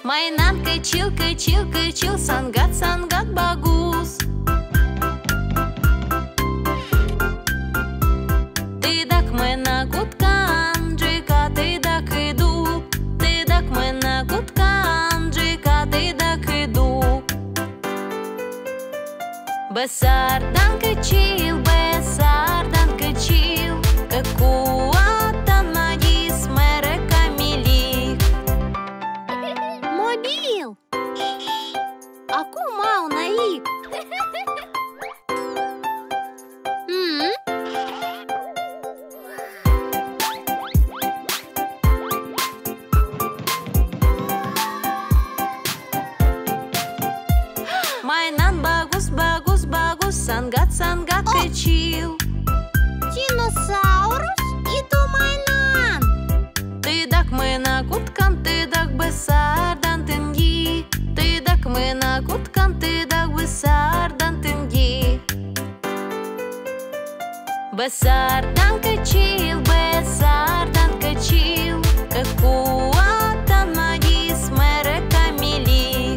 Mainan kecil, kecil, kecil, sangat, sangat bagus. Tidak menakutkan jika tidak hidup. Tidak menakutkan jika tidak hidup. Besar dan kecil, besar dan kecil, kekuatan magis mereka milik. Mobil. Aku mau naik. Mainan bagus, bagus, bagus, sangat, sangat kecil. Dinosaurus itu mainan. Tidak menakutkan, tidak besar dan tinggi. Tidak menakutkan, tidak besar dan tinggi. Besar dan kecil, besar dan kecil, kekuatan magis mereka milik.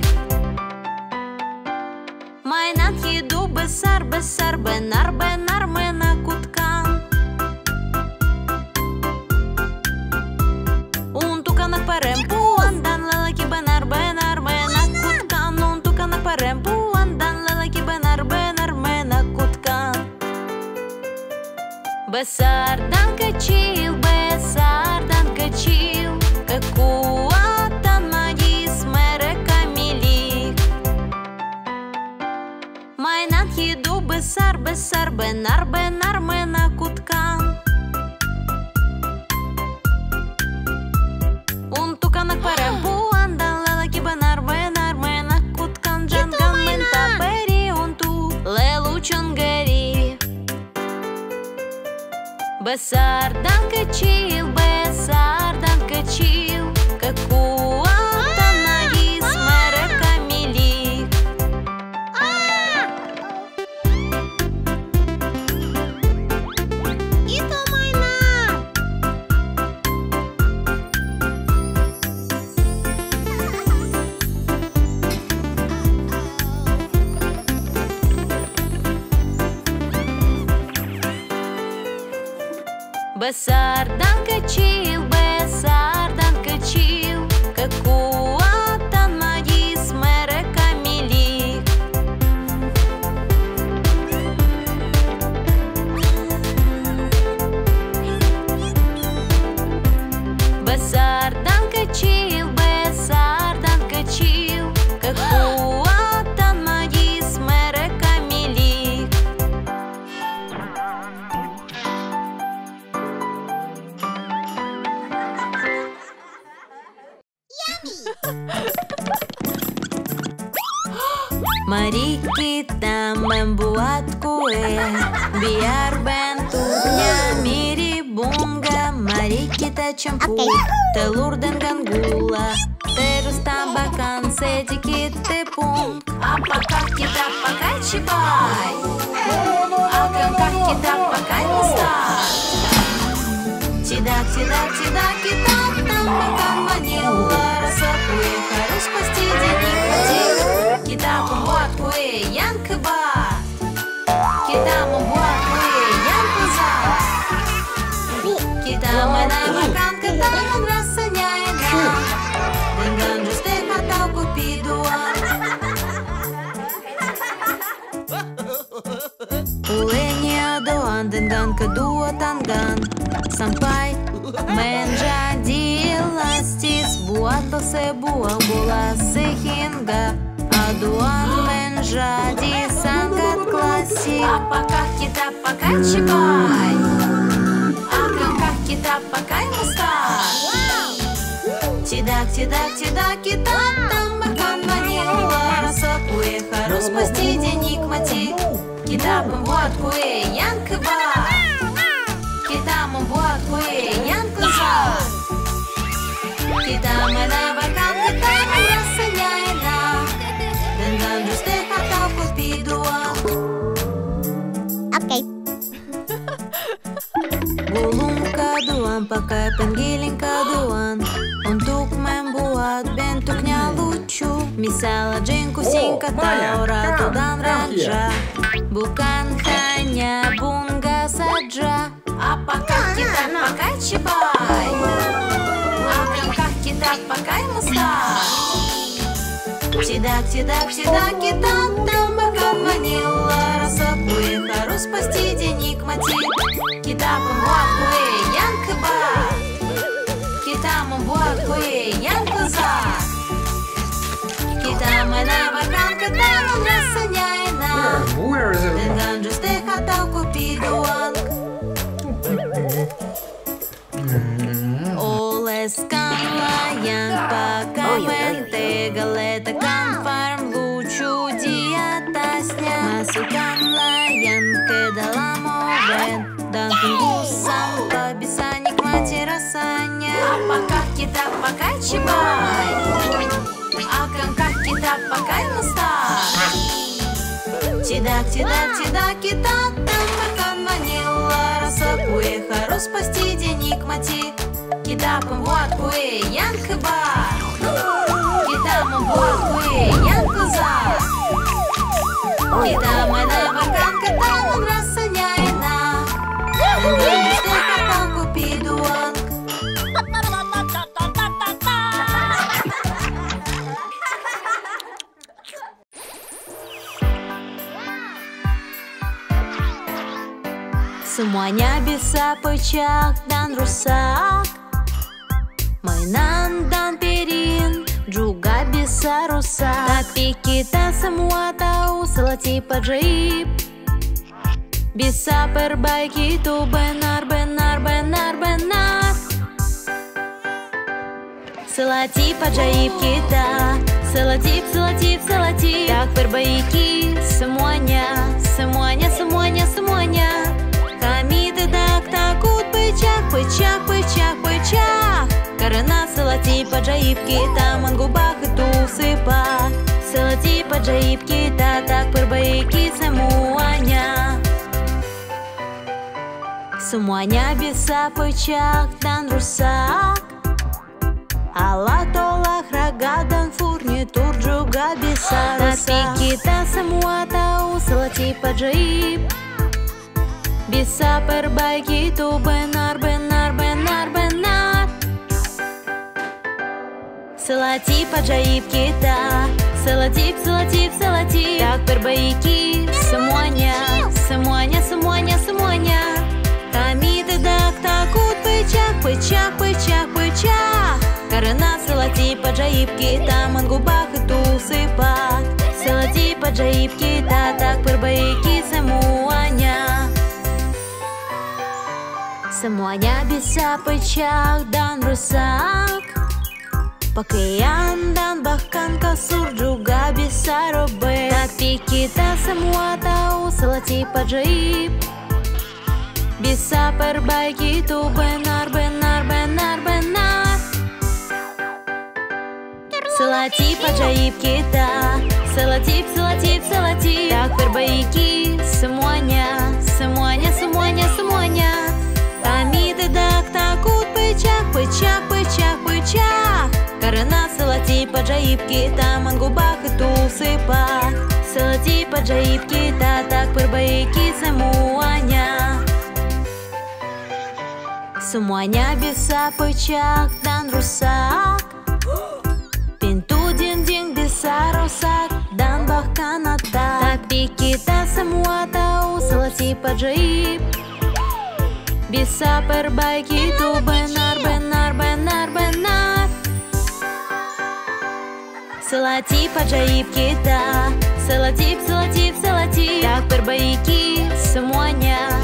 Mainan hidup besar-besar, benar-benar menakutkan. Untuk anak perempuan dan lelaki benar-benar menakutkan. Untuk anak perempuan dan lelaki benar-benar menakutkan. Besar dan kecil, besar dan kecil, kekuatan magis mereka milik. Mainan hidup besar-besar, benar-benar menakutkan. Untuk anak perempuan dan lelaki benar-benar menakutkan. Jangan minta beri untuk lelucon geri. Besar dan kecil, besar dan kecil, kekuatan magis mereka milik. Itu mainan. Besar dan kecil, besar dan kecil, kekuatan magis mereka milik. Besar dan kecil, besar dan kecil, kekuatan magis mereka milik. Mari kita membuat kue, biar bentuknya mirip bunga. Mari kita campur telur dengan gula, terus tambahkan sedikit tepung. Apakah kita pakai cibai? Akankah kita pakai mustard? Tidak, tidak, tidak, kita tambahkan vanila. Rasa kue harus pasti dinikmati. Kita membuat kue yang kebal. Kita membuat kue yang lezat. Kita menambahkan ketan, rasanya enak, dengan jus teh atau kopi dua. Kuenya doan dengan kedua tangan sampai menjadi elastis. Buatlah sebuah bola sehingga aduan menjadi sangat klasik. Apakah kita pakai cibai? Akankah kita pakai mustard? Tidak, tidak, tidak, kita tambahkan vanila. Rasa kue harus pasti dinikmati. Kita membuat kue yang kebal. Kita membuat kue yang lezat. Kita menambahkan ketan, rasanya enak, dengan jus teh atau kopi dua. Oke. Gulung ke kaduan, pakai penggiling kaduan. Untuk membuat bentuknya lucu, misal jengku singkat atau ratu dan raja. Bukan hanya bunga saja. Apakah kita pakai cibai? Akankah kita pakai mustache? Tidak, tidak, tidak, kita tambahkan vanila. Rasa kue harus pasti dinikmati. Kita membuat kue yang hebat. Kita membuat kue yang lezat. Kita menambahkan ke dalam rasanya enak. Dengan jus teh atau kopi doang. Oleskanlah yang pakai mentega, letakkan farm lucu di atasnya. Masukkanlah yang ke dalam oven dan tunggu sampai bisa nikmati rasanya. Apakah kita pakai cibai? Akankah kita pakai mustache? Tidak, tidak, tidak, kita tambahkan vanila. Rasa kue harus pasti dinikmati. Kita membuat kue yang hebat. Kita membuat kue yang lezat. Kita menambahkan ke dalam rasanya enak. Dengan jus teh atau kopi doang. Semuanya bisa pecah dan rusak. Mainan dan piring juga bisa rusak. Tapi kita semua tahu selatip ajaib bisa perbaiki itu benar-benar. Selatip ajaib kita, selatip tak perbaiki semuanya. Kami tidak takut pecah. Karena selatip ajaib kita mengubah itu sifat. Selatip ajaib kita tak perbaiki semuanya. Semuanya bisa pecah dan rusak. Alat olahraga dan furnitur juga bisa rusak. Tapi kita semua tahu selatip ajaib bisa perbaiki itu benar-benar. Selatip ajaib kita, selatip tak perbaiki semuanya. Kami tidak takut pecah. Karena selatip ajaib kita mengubah itu sifat. Selatip ajaib kita tak perbaiki semuanya. Semuanya bisa pecah dan rusak. Pakaian dan bahkan kasur juga bisa robek. Tapi kita semua tahu selatip ajaib bisa perbaiki itu benar-benar. Selatip ajaib kita, selatip tak perbaiki semuanya. Kami tidak takut pecah. Karena selatip ajaib kita mengubah itu sifat. Selatip ajaib kita tak perbaiki semuanya. Semuanya bisa pecah dan rusak. Pintu dinding bisa rusak dan bahkan atap. Tapi kita semua tahu selatip ajaib bisa perbaiki itu benar-benar. Selatip ajaib kita, selatip tak perbaiki semuanya.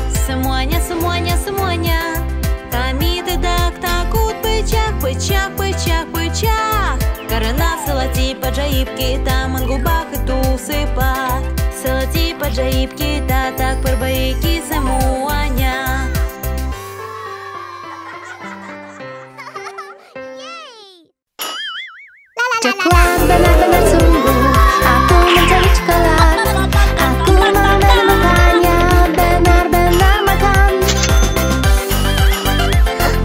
Kami tidak takut pecah. Karena selatip ajaib kita mengubah itu sifat. Selatip ajaib kita tak perbaiki semuanya. Coklat benar-benar sungguh, aku mencari coklat. Aku mau makannya, benar-benar makan.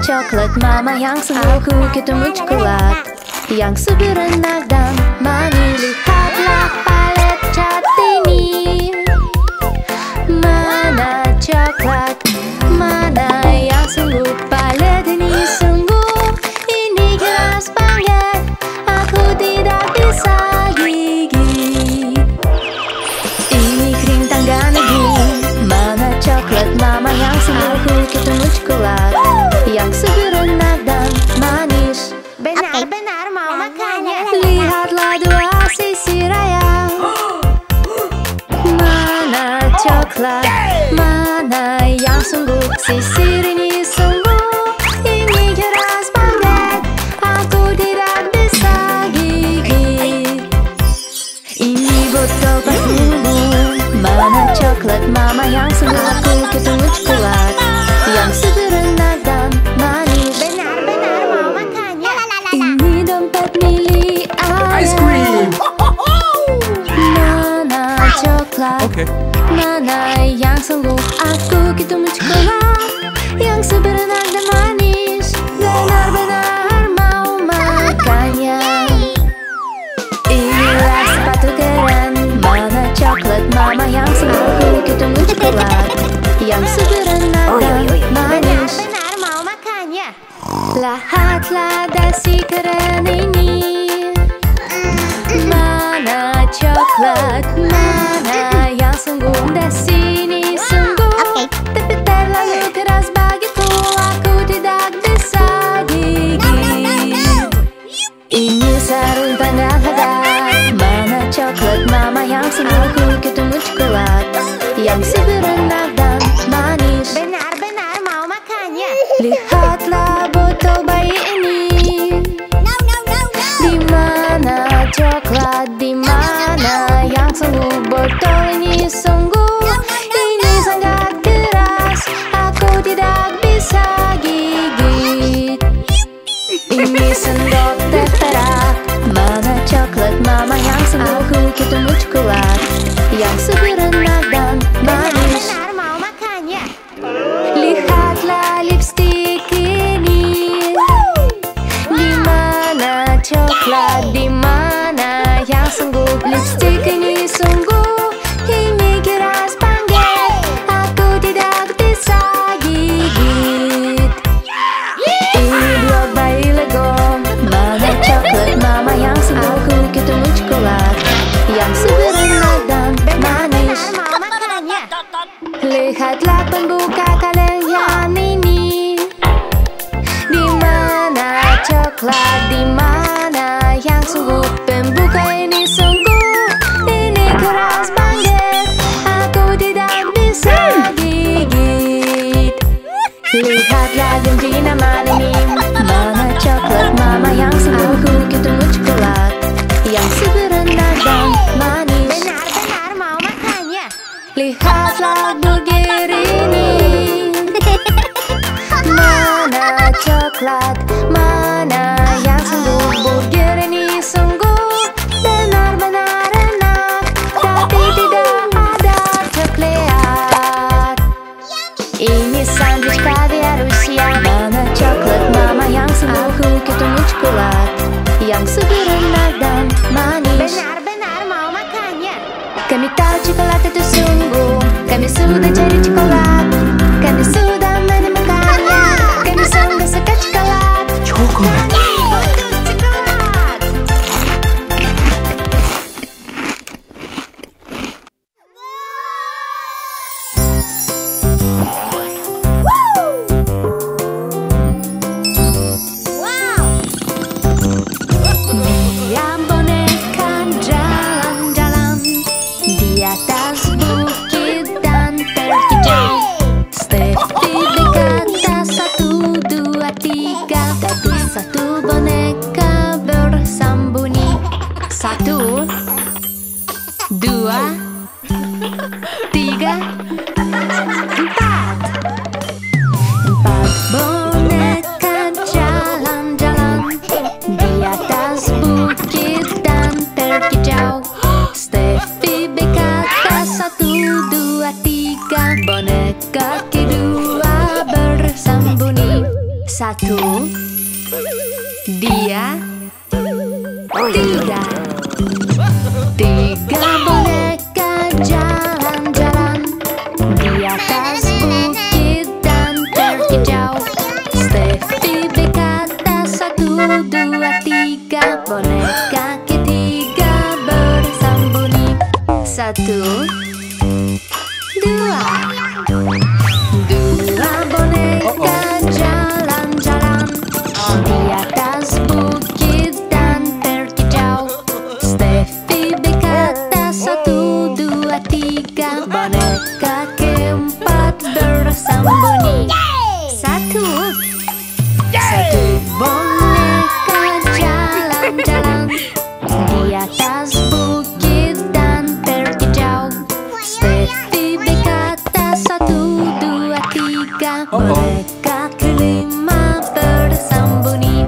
coklat, mama yang sungguh ketemu coklat yang seberenak dan manis. Lihatlah palet cat ini, mana coklat, mana yang sungguh. Palet ini sungguh, ini keras banget, aku tidak bisa gigit. Ini krim tangga negeri, mana coklat, mama yang sungguh ketemu coklat yang seberenak dan manis. Benar-benar mau makannya. Lihatlah dua sisi raya, mana coklat, mana yang sungguh. Sisir ini sungguh, ini keras banget, aku tidak bisa gigit. Ini botol parfum, mana coklat, mama yang sungguh. Aku ketemu coklat yang seberenak dan manis. Benar-benar mau makannya. Ini dompet milik Ice ayah, cream. mana coklat, mana yang sungguh. Aku ketemu coklat yang seberenak dan manis, benar-benar mau makannya. Inilah sepatu keren, mana coklat, mama yang sungguh. Aku ketemu coklat yang seberenak dan manis. Benar-benar mau makannya. Lihatlah dasi keren ini, mana coklat, mana yang sungguh. Dasi ini sungguh, tapi terlalu keras bagiku, aku tidak bisa gigit. Ini sarung tangan hadar, mana coklat, mama yang sungguh. Aku ketemu coklat yang seberenak dan manis. Benar-benar mau makannya. Lihatlah botol bayi ini, di mana coklat, di mana yang sungguh. Botol ini sungguh, ini sangat keras, aku tidak bisa gigit. Ini sendok teh perak, mana coklat, mama yang sungguh. Aku ketemu coklat yang seberenak dan manis. Benar-benar mau makannya. Lihatlah lipstik ini, di mana coklat, di mana yang sungguh. Lipstik ini sungguh, ini keras banget, aku tidak bisa gigit. Ini blok bayi Lego, mana coklat, mama yang sungguh. Aku ketemu coklat yang seberenak dan manis. Benar-benar mau makannya. Lihatlah pembuka kaleng yang ini, di mana coklat, di mana yang sungguh. Pembuka ini sungguh, ini keras banget, aku tidak bisa gigit. Lihatlah genggaman ini, mana coklat, mama yang sungguh. Aku ketemu coklat yang seberenak dan manis. Benar-benar mau makannya. Lihatlah burger ini, mana coklat, mana yang sungguh. Burger ini sungguh, benar-benar enak, tapi tidak ada coklat. Ini sandwich kaviar Rusia, mana coklat, mama yang sungguh. Aku ketemu coklat yang seberenak dan manis. Benar-benar mau makannya. Kami tahu coklat itu sungguh, kami sudah cari coklat, kami sudah menemukannya, kami sungguh suka coklat. Coklat. Dia boneka jalan-jalan di atas bukit dan terkejut. Steffi berkata 1, 2, 3, tapi satu boneka bersembunyi. 1, 2, 3, 4. 4 boneka jalan-jalan di atas bukit dan terkejut. Steffi berkata 1, 2, 3, boneka kedua bersembunyi. Satu, dia, tiga. Tiga boneka jalan-jalan di atas bukit dan terkejau. Steffi berkata 1, 2, 3. Boneka ketiga bersembunyi. 1, 2. Dua boneka jalan-jalan di atas bukit dan terkejau. Steffi berkata 1, 2, 3. Boneka keempat bersembunyi. Satu boneka jalan-jalan di atas bukit dan terkejau. Steffi berkata 1, 2, 3. Boneka kelima bersembunyi.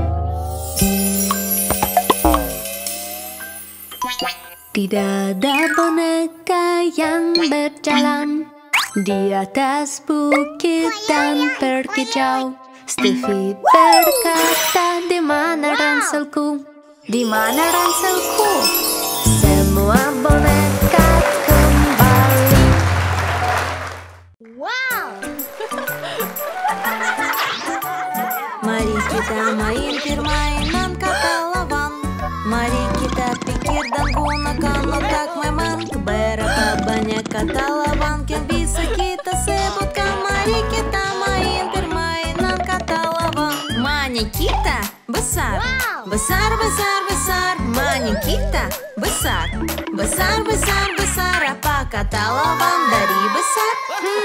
Tidak ada boneka yang berjalan di atas bukit dan terkejau. Steffi berkata, di mana ranselku? Di mana ranselku? Semua boneka kembali. Wow! Mari kita main permainan kata lawan. Mari kita pikir dan gunakan otak memang. Berapa banyak kata lawan yang bisa kita sebutkan? Mari kita main permainan kata lawan. Mani kita besar, besar, besar, besar. Mani kita besar, besar, besar, besar. Apa kata lawan dari besar?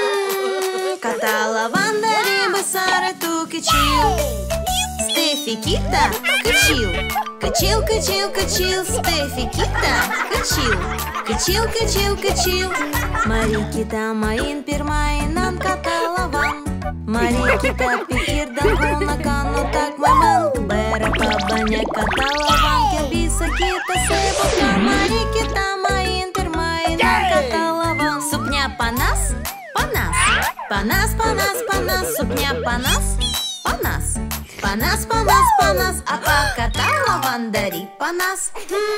Kata lawan dari besar itu kecil. Steffi kita kecil, kecil, kecil, kecil. Steffi kita kecil, kecil, kecil, kecil. Mari kita main permainan kata lawan. Mari kita pikir dan gunakan otak memang. Berapa banyak kata lawan yang bisa kita sebutkan? Mari kita main permainan kata lawan. Supnya panas, panas, panas, panas, panas. Supnya panas, panas, panas, panas, panas. Apa kata lawan dari panas?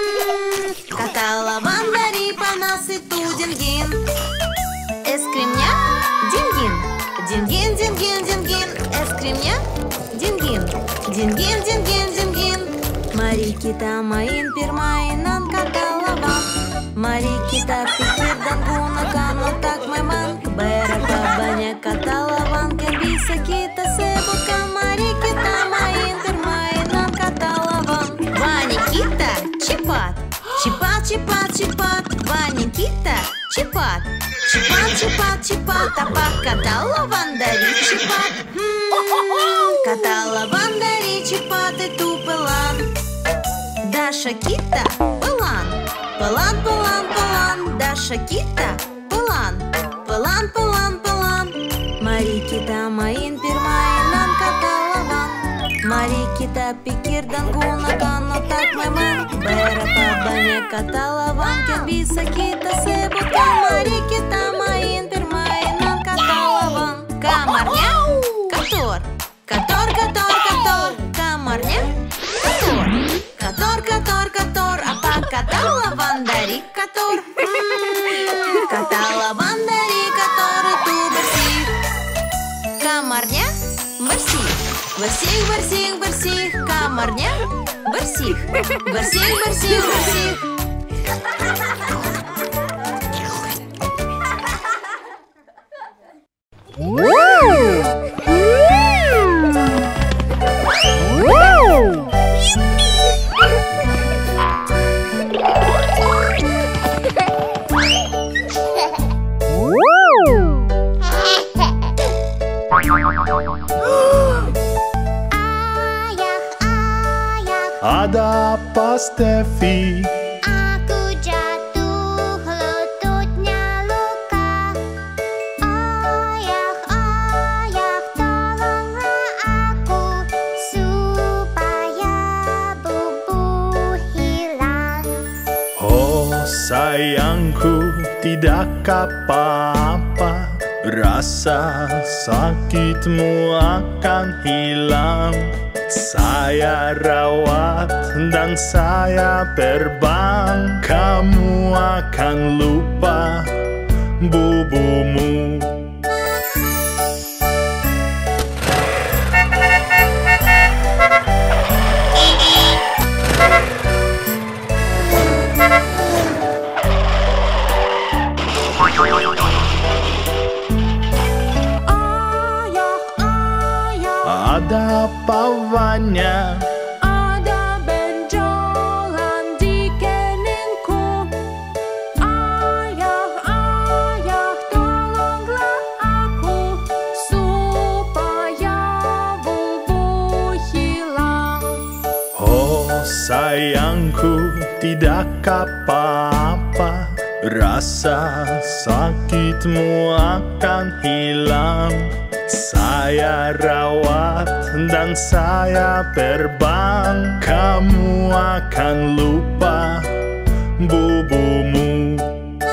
Kata lawan dari panas itu dingin. Es krimnya dingin, dingin, dingin, dingin. Es krimnya dingin, dingin, dingin, dingin. Mari kita main permainan kata lawan. Mari kita pikir dan gunakan otak memang. Berapa banyak kata lawan yang bisa kita sebutkan? Mari kita main permainan kata lawan. Ваня kita cepat, cepat, cepat, cepat. Ваня kita cepat, cepat, cepat, cepat. Apa kata lawan dari cepat? Kata lawan dari cepat itu pelan. Даша kita pelan, pelan, pelan, pelan. Даша kita pelan, pelan, pelan, pelan. Mari kita main permainan kata lawan. Mari kita pikir dan gunakan otak memang. Berapa banyak kata lawan yang bisa kita sebutkan? Mari kita main permainan kata lawan. Kamarnya kotor, kotor, kotor, kotor. Kamarnya kotor, kotor, kotor, kotor. Apa kata lawan dari kotor? Kata lawan dari kotor itu bersih. Kamarnya bersih, bersih, bersih, bersih. Kamarnya bersih, bersih, bersih, bersih. Ada apa, Steffi? Aku jatuh, lututnya luka. Ayah, ayah, tolonglah aku supaya bubu hilang. Oh sayangku, tidak apa-apa. rasa sakitmu akan hilang. Saya rawat dan saya terbang, kamu akan lupa bubumu. Ada pavannya, ada benjolan di keningku. Ayah, ayah, tolonglah aku supaya bubu hilang. oh sayangku, tidak apa-apa, rasa sakitmu akan hilang. Saya rawat dan saya terbang, kamu akan lupa bubumu.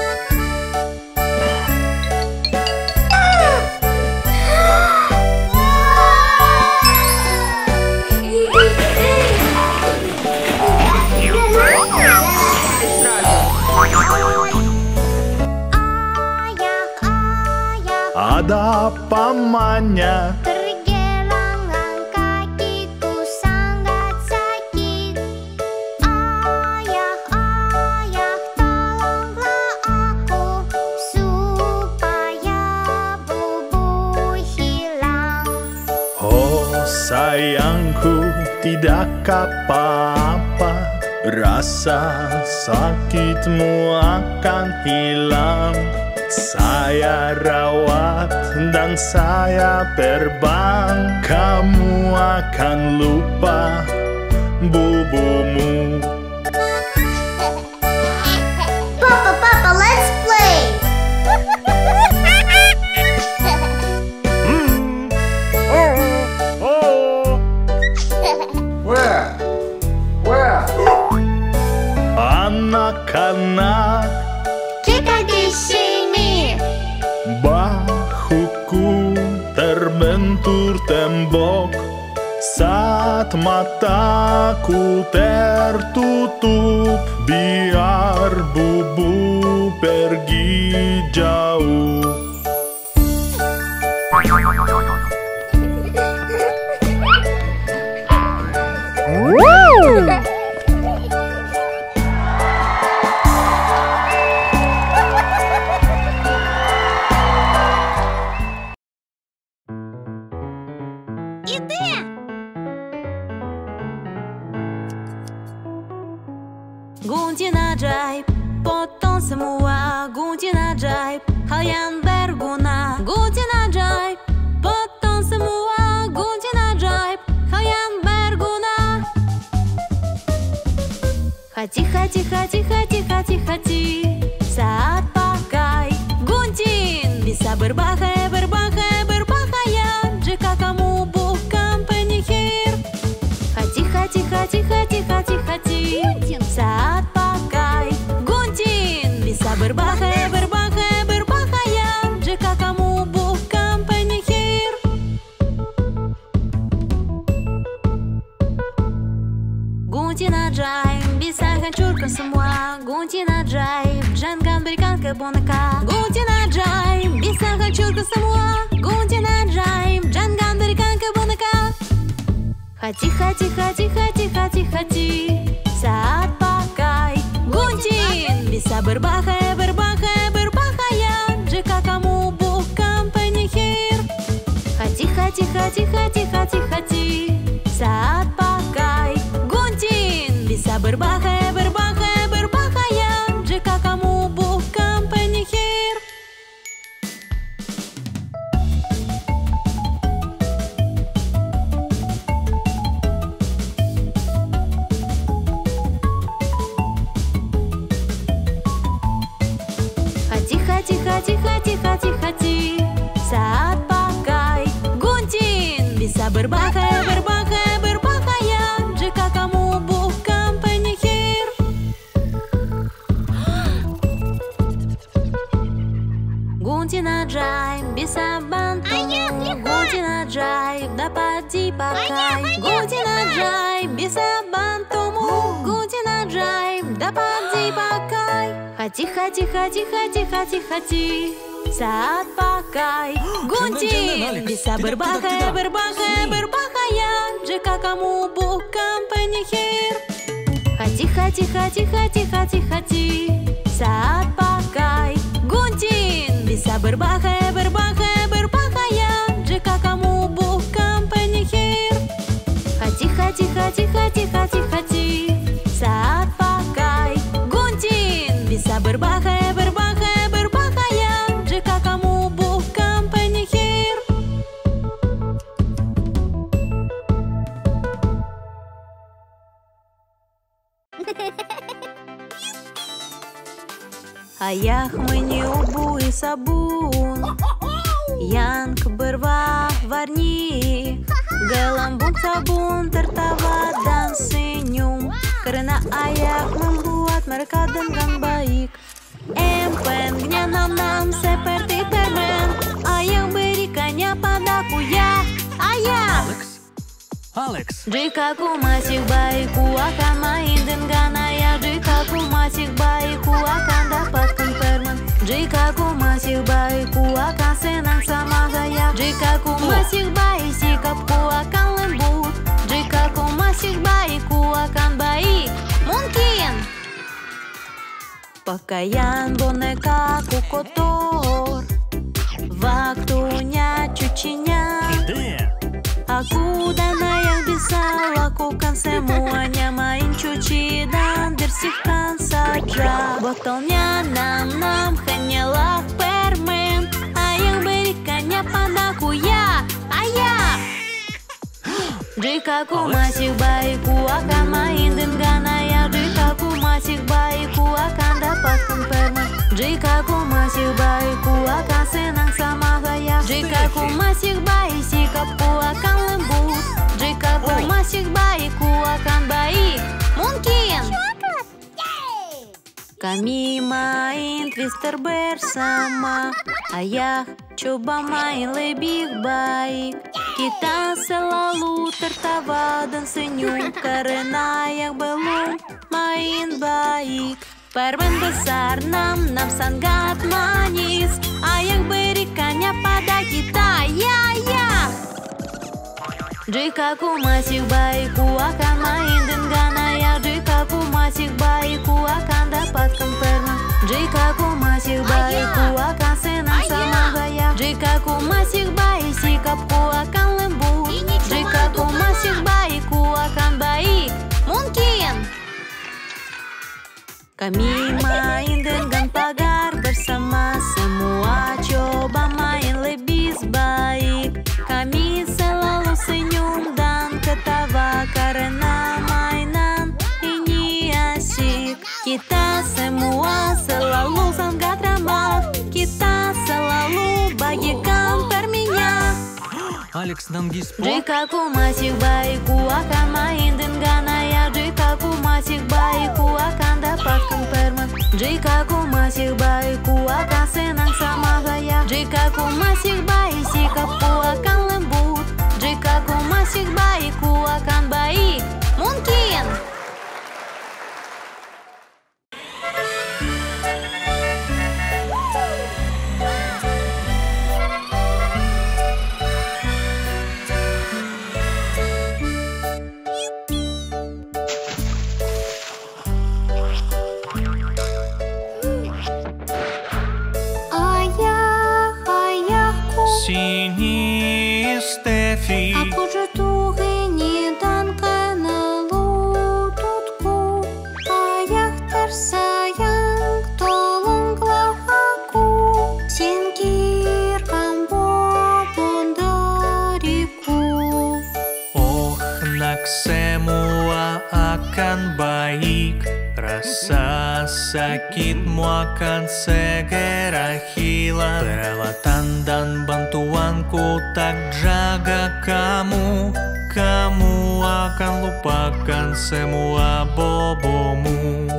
Ada pamannya, Pergelangan kakiku sangat sakit. Ayah, ayah, tolonglah aku supaya bubu hilang. oh sayangku, tidak apa-apa, rasa sakitmu akan hilang. Saya rawat dan saya terbang, kamu akan lupa bubumu. Papa, let's play. Where? Anak-anak, Kita di sini. bahuku terbentur tembok saat mataku tertutup, biar bubu pergi jauh. Gunting ajaib, potong semua gunting ajaib, hal yang berguna. Gunting ajaib, potong semua gunting ajaib, hal yang berguna. Hati-hati, hati-hati, hati-hati saat pakai gunting, bisa berbahaya, berbahaya, berbahaya jika kamu bukan penyihir. Hati-hati, hati-hati, hati-hati saat pakai gunting, bisa berbahaya, berbahaya, berbahaya jika kamu bukan penyihir. Gunting ajaib bisa hancurkan semua. Gunting ajaib jangan berikan ke boneka. Gunting ajaib bisa hancurkan semua. Gunting ajaib jangan berikan ke boneka. Hati-hati, hati-hati, hati-hati saat pakai gunting, bisa berbahaya, berbahaya, berbahaya jika kamu bukan penyihir. Hati-hati, hati-hati, hati-hati saat pakai gunting, bisa berbahaya, berbahaya, berbahaya jika kamu bukan penyihir. Hati-hati, hati-hati saat pakai gunting, bisa berbahaya, berbahaya, berbahaya jika kamu bukan penyihir. Gunting ajaib bisa bantu. Gunting ajaib dapat dipakai. Gunting ajaib bisa bantumu. Gunting ajaib dapat dipakai. Hati-hati, hati-hati, hati-hati saat pakai gunting. Bisa berbahaya, berbahaya, berbahaya jika kamu bukan penyihir. Hati-hati, hati-hati, hati-hati saat pakai gunting. Bisa berbahaya, berbahaya, berbahaya jika kamu bukan penyihir. Hati-hati, hati-hati, hati-hati saat pakai gunting. Bisa berbahaya, berbahaya, berbahaya jika kamu bukan penyihir. Ayah menyubui sabun yang berwarna-warni. Gelembung sabun tertawa dan senyum karena ayah membuat mereka dengan baik. Empengnya nam-nam seperti permen. Ayah berikannya padaku ya, ayah. Alex. Jika ku masih baik, ku akan main dengan ayah. Jika ku masih baik, ku akan dapatkan permen. Jika ku masih baik, ku akan senang sama ayah. Jika ku masih baik, sikapku akan lembut. Jika ku masih baik, ku akan baik. Mungkin pakaian boneka ku kotor, waktunya cucinya. Aku dan ayah bisa lakukan semuanya. Main cuci dan bersihkan saja. Botolnya nam-nam hanyalah permen. Ayah berikannya padaku ya, ayah. Jika ku masih baik, ku akan main dengan ayah. Jika ku masih baik, ku akan dapatkan permen. Jika ku masih baik, ku akan senang sama ayah. Jika ku masih baik, sikapku akan lembut. Jika ku masih baik, ku akan baik. Mungkin kami main twister bersama. Ayah coba main lebih baik. Kita selalu tertawa dan senyum karena ayah belum main baik. Permen besar nam-nam sangat manis. Ayah berikannya pada kita ya, ya. Jika ku masih baik, ku akan main dengan ayah. Jika ku masih baik, ku akan dapatkan permen. Jika ku masih baik, ku akan senang sama ayah. Jika ku masih baik, sikapku akan lembut. Jika ku masih baik, ku akan baik. Mungkin kami main dengan pagar bersama. Semua coba main lebih baik. Kami selalu senyum dan ketawa karena mainan ini asik. Kita semua selalu sangat ramah. Kita selalu bagikan permennya. Alex, нам диспо. Jika ku masih baik, ku akan main dengan ayah. Jika ku masih baik, ku akan dapatkan permen. Jika ku masih baik, ku akan senang sama ayah. Jika ku masih baik, sikapku akan lembut. Jika ku masih baik, ku akan baik. Mungkin Sini Steffi. Aku jatuh ini dan kena lututku. Ayah tersayang, tolonglah aku. Singkirkan bobon dariku. Oh, nak, semua akan baik. Rasa sakitmu akan segera hilang. Perawatan dan bantuanku tak jaga kamu. Kamu akan lupakan semua bobomu.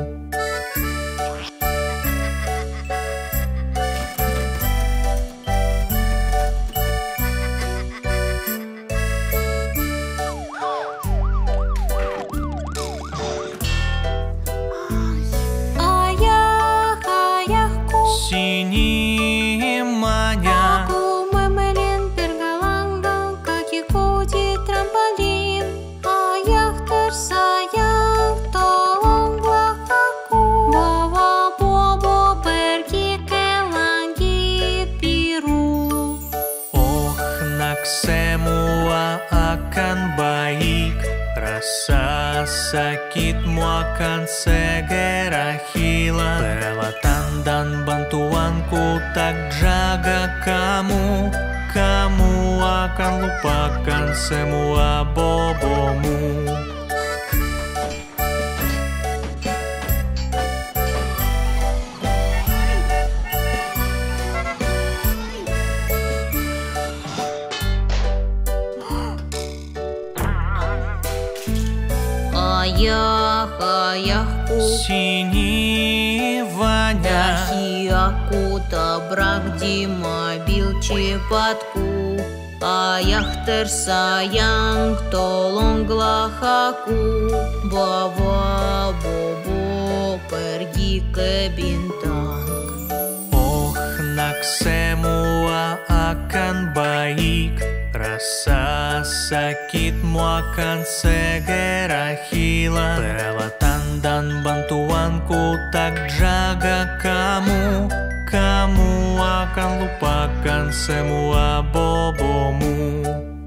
akan baik, rasa sakitmu akan segera hilang. Perawatan dan bantuanku tak jaga kamu, kamu akan lupakan semua bobomu. Ayah, ayahku, Sini Vanya, dahi aku tabrak di mobil cepatku. Ayah tersayang, tolonglah aku, bawa Bobo pergi ke Bintang. oh nak semua akan baik, rasa sakitmu akan segera hilang. Perawatan dan bantuanku tak jaga kamu, kamu akan lupakan semua bobomu.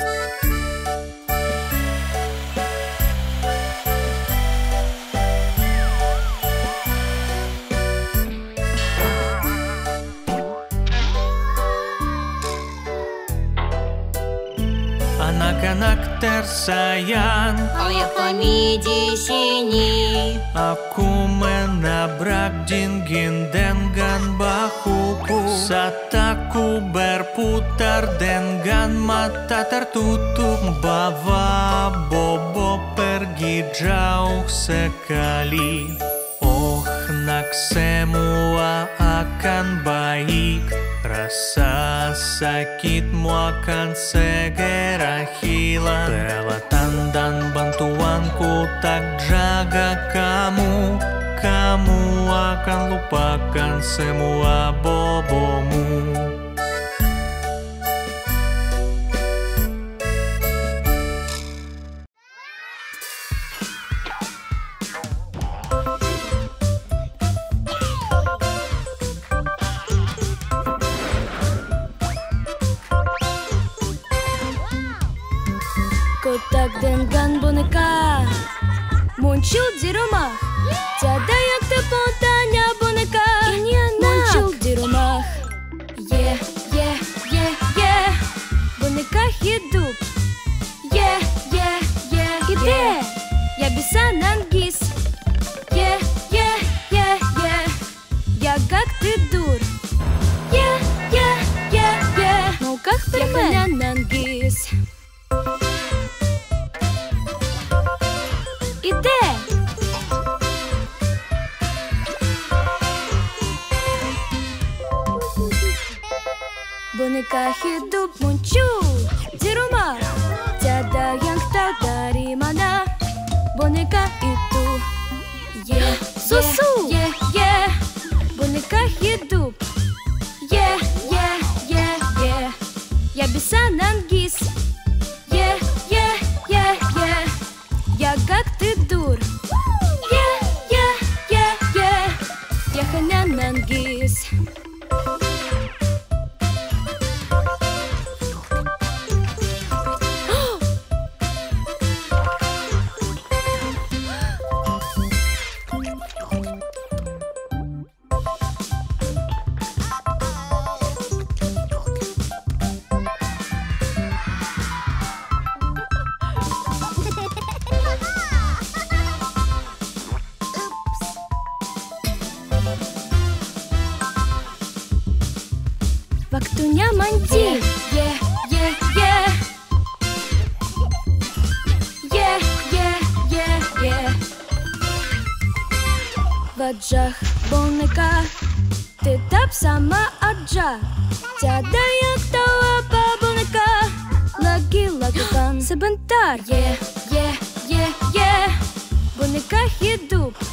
Anak-anak tersayang, Ayah kami di sini. aku menabrak dinding dengan bahuku. Saat aku berputar dengan mata tertutup, bawa Bobo pergi jauh sekali. Oh nak semua akan baik, rasa sakitmu akan segera hilang. Perawatan dan bantuanku tak jaga kamu, kamu akan lupakan semua bobomu. Kotak dengan boneka muncul di rumah. Tiada yang tepuk tanya boneka ini anak muncul di rumah. Yeah, yeah, yeah, yeah. Boneka hidup. Yeah, yeah, yeah, yeah. Ya bisa nangis. Yeah, yeah, yeah, yeah. Ya gak tidur. Yeah, yeah, yeah, yeah. Maukah permen? Ya nangis. Ide. Boneka hidup muncul di rumah. Tiada yang tahu dari mana boneka itu. Yeah, susu. Yeah, yeah. Boneka hidup. Yeah, yeah, yeah, yeah. Ya bisa nangis. Yeah, yeah, yeah, yeah. Ya gak tidur. Yeah, yeah, yeah, yeah. Ya hanya nangis. Waktunya mandi. Yeah, yeah, yeah. Yeah, yeah, yeah, yeah. Wajah boneka tetap sama aja. Tiada yang tahu apa boneka lagi lakukan sebentar. Yeah, yeah, yeah, yeah. Boneka hidup.